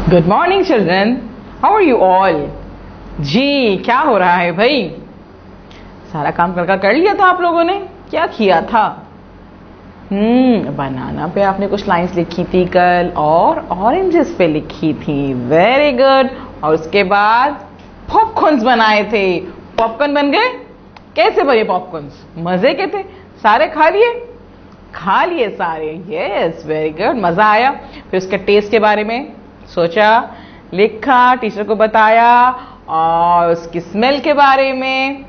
Good morning children, how are you all. जी क्या हो रहा है भाई? सारा काम कर लिया था आप लोगों ने? क्या किया था? बनाना पे आपने कुछ लाइंस लिखी थी कल और ऑरेंजेस पे लिखी थी। Very good. और उसके बाद पॉपकॉर्न्स बनाए थे। पॉपकॉर्न बन गए? कैसे बने पॉपकॉर्न्स? मजे के थे? सारे खा लिए? खा लिए सारे। यस वेरी गुड, मजा आया। फिर उसके टेस्ट के बारे में सोचा, लिखा, टीचर को बताया और उसकी स्मेल के बारे में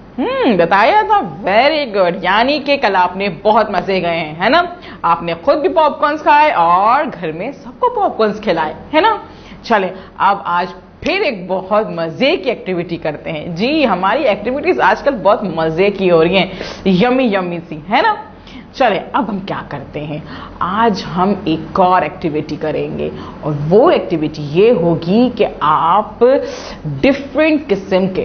बताया था। Very good. यानी कि कल आपने बहुत मजे गए हैं, है ना? आपने खुद भी पॉपकॉर्न्स खाए और घर में सबको पॉपकॉर्न्स खिलाए, है ना? चले अब आज फिर एक बहुत मजे की एक्टिविटी करते हैं। जी हमारी एक्टिविटीज आजकल बहुत मजे की हो रही हैं, यमी यमी सी, है ना? चले अब हम क्या करते हैं, आज हम एक और एक्टिविटी करेंगे और वो एक्टिविटी ये होगी कि आप डिफरेंट किस्म के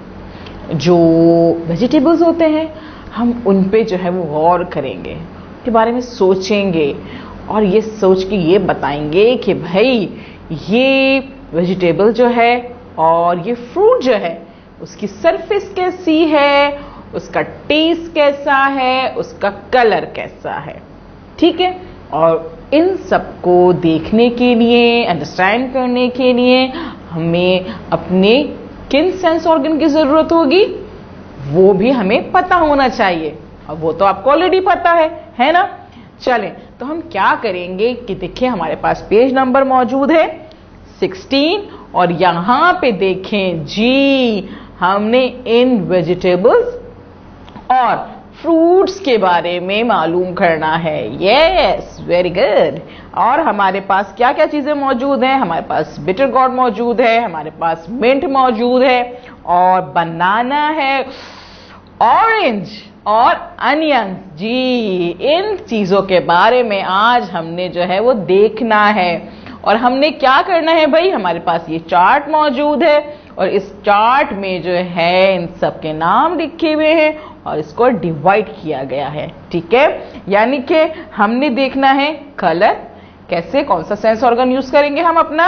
जो वेजिटेबल्स होते हैं हम उन पे जो है वो गौर करेंगे, के बारे में सोचेंगे और ये सोच के ये बताएंगे कि भाई ये वेजिटेबल जो है और ये फ्रूट जो है उसकी सरफेस कैसी है, उसका टेस्ट कैसा है, उसका कलर कैसा है। ठीक है? और इन सबको देखने के लिए, अंडरस्टैंड करने के लिए हमें अपने किन सेंस ऑर्गन की जरूरत होगी वो भी हमें पता होना चाहिए और वो तो आपको ऑलरेडी पता है ना? चलें तो हम क्या करेंगे कि देखिए हमारे पास पेज नंबर मौजूद है 16 और यहां पे देखें जी हमने इन वेजिटेबल्स और फ्रूट्स के बारे में मालूम करना है। Yes very good. और हमारे पास क्या क्या चीजें मौजूद हैं? हमारे पास बिटर गॉर्ड मौजूद है, हमारे पास मिंट मौजूद है और बनाना है, ऑरेंज और अनियन। जी इन चीजों के बारे में आज हमने जो है वो देखना है। और हमने क्या करना है भाई, हमारे पास ये चार्ट मौजूद है और इस चार्ट में जो है इन सब के नाम लिखे हुए हैं और इसको डिवाइड किया गया है। ठीक है? यानी कि हमने देखना है कलर कैसे, कौन सा सेंस ऑर्गन यूज करेंगे हम अपना?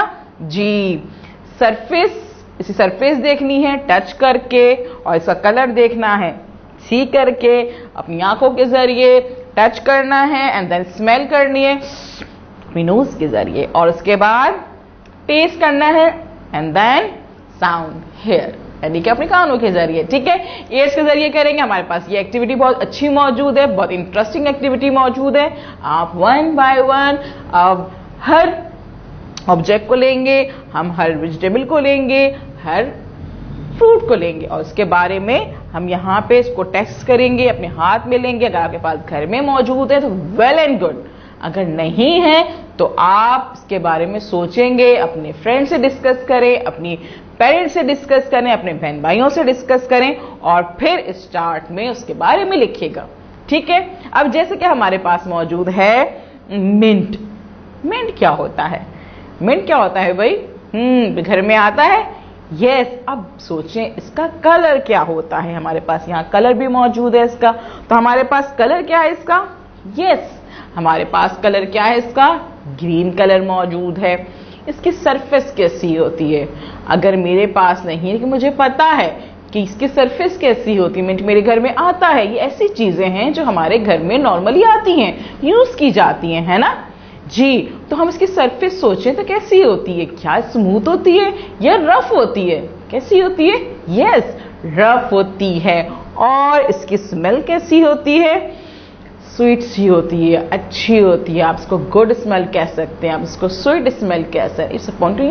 जी सरफेस, इसी सरफेस देखनी है टच करके और इसका कलर देखना है सी करके, अपनी आंखों के जरिए टच करना है एंड देन स्मेल करनी है अपनी नोज के जरिए और उसके बाद टेस्ट करना है एंड देन साउंड हेयर, यानी कि अपने कानों के जरिए। ठीक है? ईयर्स के जरिए करेंगे। हमारे पास ये एक्टिविटी बहुत अच्छी मौजूद है, बहुत इंटरेस्टिंग एक्टिविटी मौजूद है। आप वन बाय वन अब हर ऑब्जेक्ट को लेंगे, हम हर वेजिटेबल को लेंगे, हर फ्रूट को लेंगे और उसके बारे में हम यहाँ पे इसको टेस्ट करेंगे, अपने हाथ में लेंगे। अगर आपके पास घर में मौजूद है तो वेल एंड गुड, अगर नहीं है तो आप इसके बारे में सोचेंगे, अपने फ्रेंड से डिस्कस करें, अपनी पेरेंट्स से डिस्कस करें, अपने बहन भाइयों से डिस्कस करें और फिर इस चार्ट में उसके बारे में लिखिएगा। ठीक है? अब जैसे कि हमारे पास मौजूद है मिंट। मिंट क्या होता है? मिंट क्या होता है भाई? घर में आता है। यस। अब सोचें इसका कलर क्या होता है? हमारे पास यहाँ कलर भी मौजूद है इसका। तो हमारे पास कलर क्या है इसका? यस हमारे पास कलर क्या है इसका? ग्रीन कलर मौजूद है। इसकी सरफेस कैसी होती है? अगर मेरे पास नहीं है कि मुझे पता है कि इसकी सरफेस कैसी होती है, मिंट मेरे घर में आता है, ये ऐसी चीजें हैं जो हमारे घर में नॉर्मली आती हैं, यूज की जाती हैं, है ना? जी तो हम इसकी सरफेस सोचें तो कैसी होती है? क्या स्मूथ होती है या रफ होती है? कैसी होती है? यस रफ होती है। और इसकी स्मेल कैसी होती है? स्वीट सी होती है, अच्छी होती है। आप इसको गुड स्मेल कह सकते हैं, आप इसको स्वीट स्मेल कह सकते हैं। It's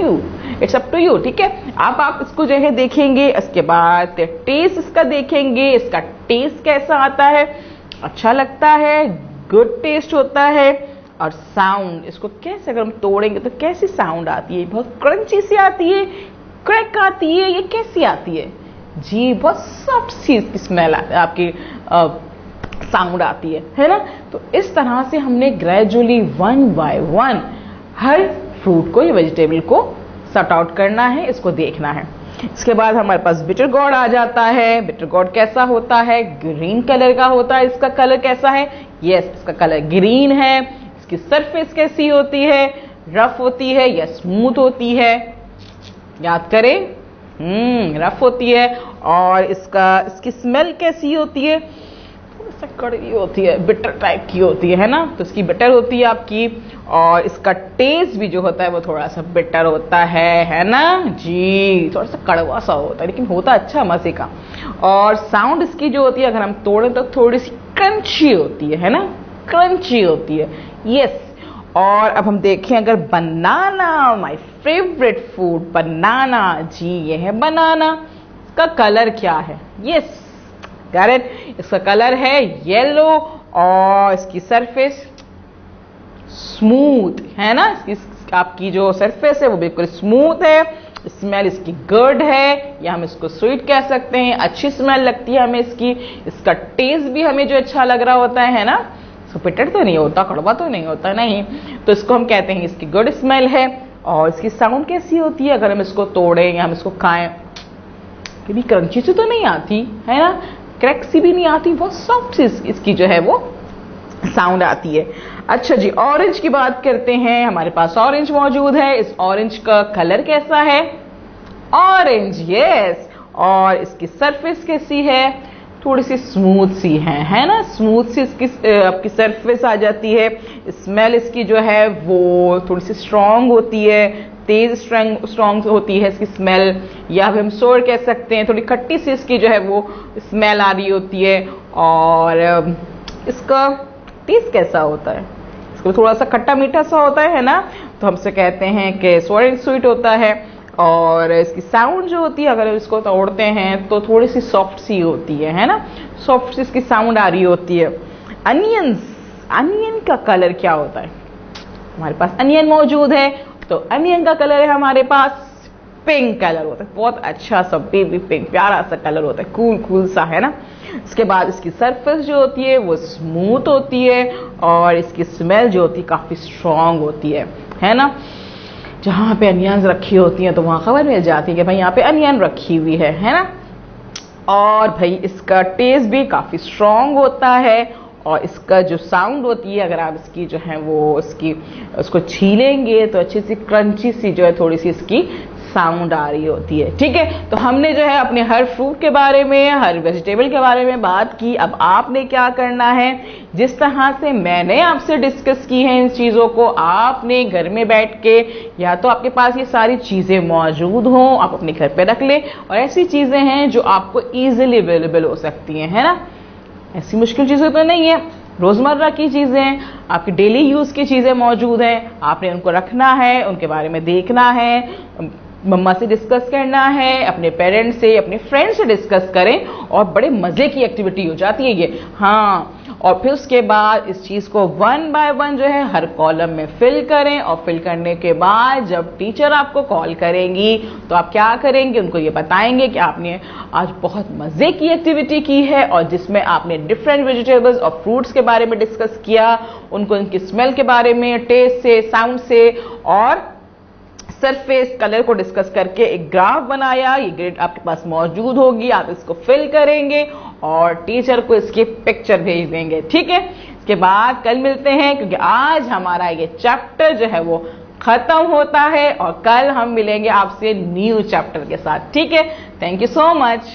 up to you. ठीक है? आप इसको जो है देखेंगे, इसके बाद टेस्ट इसका देखेंगे, इसका टेस्ट कैसा आता है, अच्छा लगता है, गुड टेस्ट होता है। और साउंड, इसको कैसे अगर हम तोड़ेंगे तो कैसी साउंड आती है? बहुत क्रंची सी आती है, क्रैक आती है, ये कैसी आती है? जी बहुत सॉफ्ट सी इसकी स्मेल आपकी साउंड आती है ना? तो इस तरह से हमने ग्रेजुअली वन बाय वन हर फ्रूट को या वेजिटेबल को सॉर्ट आउट करना है, इसको देखना है। इसके बाद हमारे पास बिटर गॉर्ड आ जाता है। बिटर गॉर्ड कैसा होता है? ग्रीन कलर का होता है। इसका कलर कैसा है? यस इसका कलर ग्रीन है। इसकी सरफेस कैसी होती है? रफ होती है या स्मूथ होती है? याद करें। रफ होती है। और इसकी स्मेल कैसी होती है? थोड़ा सा कड़वी होती है, बिटर टाइप की होती है ना? तो इसकी बिटर होती है आपकी। और इसका टेस्ट भी जो होता है वो थोड़ा सा बिटर होता है ना जी? थोड़ा सा कड़वा सा होता है, लेकिन होता अच्छा मजे का। और साउंड इसकी जो होती है, अगर हम तोड़े तो थोड़ी सी क्रंची होती है ना? क्रंची होती है, यस। और अब हम देखें अगर banana, my favourite food banana, जी ये है बनाना। इसका कलर क्या है? Yes, got it. इसका कलर है येलो और इसकी सरफेस स्मूथ है ना? आपकी जो सरफेस है वो बिल्कुल स्मूथ है। स्मेल इसकी गुड है, या हम इसको स्वीट कह सकते हैं, अच्छी स्मेल लगती है हमें इसकी। इसका टेस्ट भी हमें जो अच्छा लग रहा होता है ना? बिटर तो नहीं होता, कड़वा तो नहीं होता, नहीं। तो इसको हम कहते हैं इसकी गुड स्मेल है। और इसकी साउंड कैसी होती है अगर हम इसको तोड़ें या हम इसको खाएं? कभी क्रंची से तो नहीं आती है ना? क्रैक सी भी नहीं आती, बहुत सॉफ्ट सी इसकी जो है वो साउंड आती है। अच्छा जी, ऑरेंज की बात करते हैं। हमारे पास ऑरेंज मौजूद है। इस ऑरेंज का कलर कैसा है? Orange, yes. और इसकी सरफेस कैसी है? थोड़ी सी स्मूथ सी है ना? स्मूथ सी इसकी आपकी सरफेस आ जाती है। स्मेल इसकी जो है वो थोड़ी सी स्ट्रांग होती है, तेज स्ट्रांग होती है इसकी स्मेल, या हम सोर कह सकते हैं। थोड़ी खट्टी सी इसकी जो है वो स्मेल आ रही होती है। और इसका टेस्ट कैसा होता है? इसको थोड़ा सा खट्टा मीठा सा होता है ना? तो हमसे कहते हैं कि सोर एंड स्वीट होता है। और इसकी साउंड जो होती है अगर इसको तोड़ते हैं तो थोड़ी सी सॉफ्ट सी होती है ना? सॉफ्ट सी इसकी साउंड आ रही होती है। अनियन का कलर क्या होता है? हमारे पास अनियन मौजूद है। तो अनियन का कलर है हमारे पास पिंक कलर होता है, बहुत अच्छा सा बेबी पिंक, प्यारा सा कलर होता है, कूल सा है ना? इसके बाद इसकी सरफेस जो होती है वो स्मूथ होती है। और इसकी स्मेल जो होती है काफी स्ट्रांग होती है ना? जहां पे अनियन रखी होती हैं तो वहां खबर मिल जाती है कि भाई यहाँ पे अनियन रखी हुई है ना? और भाई इसका टेस्ट भी काफी स्ट्रांग होता है। और इसका जो साउंड होती है अगर आप इसकी जो है वो उसको छीलेंगे तो अच्छी सी क्रंची सी जो है थोड़ी सी इसकी साउंड आ रही होती है। ठीक है, तो हमने जो है अपने हर फ्रूट के बारे में, हर वेजिटेबल के बारे में बात की। अब आपने क्या करना है, जिस तरह से मैंने आपसे डिस्कस की है इन चीजों को, आपने घर में बैठ के, या तो आपके पास ये सारी चीजें मौजूद हों, आप अपने घर पे रख लें। और ऐसी चीजें हैं जो आपको इजीली अवेलेबल हो सकती हैं, है ना? ऐसी मुश्किल चीजें तो नहीं है, रोजमर्रा की चीजें, आपकी डेली यूज की चीजें मौजूद हैं। आपने उनको रखना है, उनके बारे में देखना है, मम्मा से डिस्कस करना है, अपने पेरेंट्स से, अपने फ्रेंड से डिस्कस करें। और बड़े मजे की एक्टिविटी हो जाती है ये। हाँ, और फिर उसके बाद इस चीज को 1 बाय 1 जो है हर कॉलम में फिल करें। और फिल करने के बाद जब टीचर आपको कॉल करेंगी तो आप क्या करेंगे, उनको ये बताएंगे कि आपने आज बहुत मजे की एक्टिविटी की है और जिसमें आपने डिफरेंट वेजिटेबल्स और फ्रूट्स के बारे में डिस्कस किया, उनको उनकी स्मेल के बारे में, टेस्ट से, साउंड से और सरफेस कलर को डिस्कस करके एक ग्राफ बनाया। ये ग्रेड आपके पास मौजूद होगी, आप इसको फिल करेंगे और टीचर को इसकी पिक्चर भेज देंगे। ठीक है, इसके बाद कल मिलते हैं, क्योंकि आज हमारा ये चैप्टर जो है वो खत्म होता है और कल हम मिलेंगे आपसे न्यू चैप्टर के साथ। ठीक है, थैंक यू सो मच।